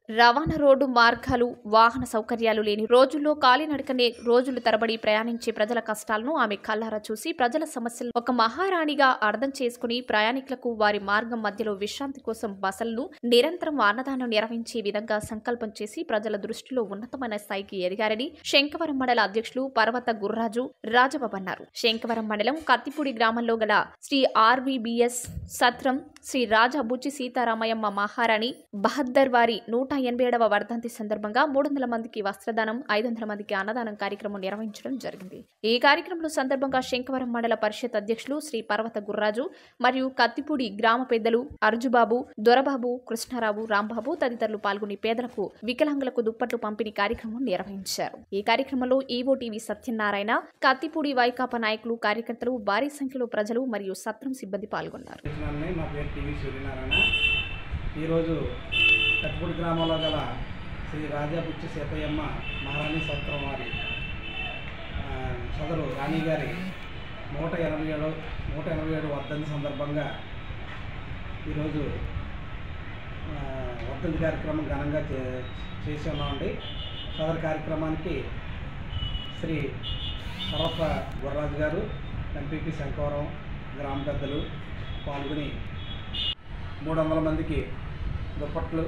రవాణా రోడ్డు మార్గాలు, వాహన సౌకర్యాలు లేని రోజుల్లో కాలినడకనే రోజులు తరబడి ప్రయాణించే ప్రజల కష్టాలను ఆమె కళ్లారా చూసి ప్రజల సమస్యలు ఒక మహారాణిగా అర్థం చేసుకుని ప్రయాణికులకు వారి మార్గం మధ్యలో విశ్రాంతి కోసం బసలను నిరంతరం అన్నదానం నిర్వహించే విధంగా సంకల్పం చేసి ప్రజల దృష్టిలో ఉన్నతమైన స్థాయికి ఎదిగారని శంఖవరం మండల అధ్యక్షులు పర్వత గుర్రాజు రాజబాబు అన్నారు. శంఖవరం మండలం కత్తిపూడి గ్రామంలో గల శ్రీ ఆర్వీబీఎస్ సత్రం శ్రీ రాజా బుచ్చి సీతారామయ్యమ్మ మహారాణి బహద్దర్ వారి 187వ వర్ధంతి సందర్భంగా 300 మందికి వస్త్రదానం, 500 మందికి అన్నదానం కార్యక్రమం నిర్వహించడం జరిగింది. ఈ కార్యక్రమంలో సందర్భంగా శంఖవరం మండల పరిషత్ అధ్యక్షులు శ్రీ పర్వత గుర్రాజు మరియు కత్తిపూడి గ్రామ పెద్దలు అర్జుబాబు, దొరబాబు, కృష్ణారావు, రాంబాబు తదితరులు పాల్గొని పేదలకు, వికలాంగులకు దుప్పట్లు పంపిణీ కార్యక్రమం నిర్వహించారు. ఈ కార్యక్రమంలో ఈవోటీవీ సత్యనారాయణ, కత్తిపూడి వైకాపా నాయకులు, కార్యకర్తలు, భారీ సంఖ్యలో ప్రజలు మరియు సత్రం సిబ్బంది పాల్గొన్నారు. ఈరోజు కత్తిపూడి గ్రామంలో గల శ్రీ రాజా బుచ్చి సీతయ్యమ్మ మహారాణి సత్రం వారి సదరు రాణి గారి 187 వర్ధంతి సందర్భంగా ఈరోజు వర్ధంతి కార్యక్రమం ఘనంగా చేసి ఉన్నామండి. సదరు కార్యక్రమానికి శ్రీ పర్వత గుర్రాజు గారు, ఎంపీపీ శంఖవరం గ్రామ పెద్దలు పాల్గొని 300 మందికి దుప్పట్లు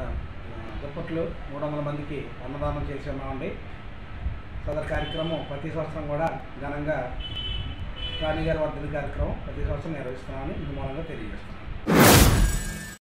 300 మందికి అన్నదానం చేసి ఉన్నామండి. సదరు కార్యక్రమం ప్రతి సంవత్సరం కూడా ఘనంగా రాణి గారి వర్ధంతి కార్యక్రమం ప్రతి సంవత్సరం నిర్వహిస్తున్నామని ఇందు మూలంగా తెలియజేస్తున్నాం.